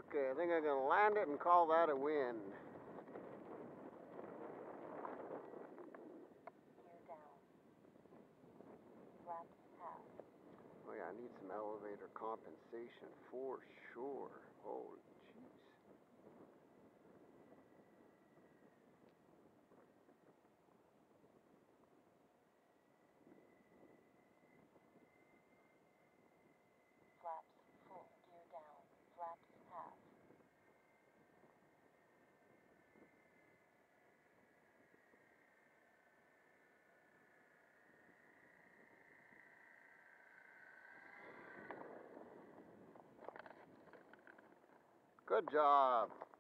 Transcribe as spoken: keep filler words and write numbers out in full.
Okay, I think I'm going to land it and call that a win. Gear down. Flaps half. Oh yeah, I need some elevator compensation for sure. Holy jeez. Flaps full. Gear down. Flaps half. Good job.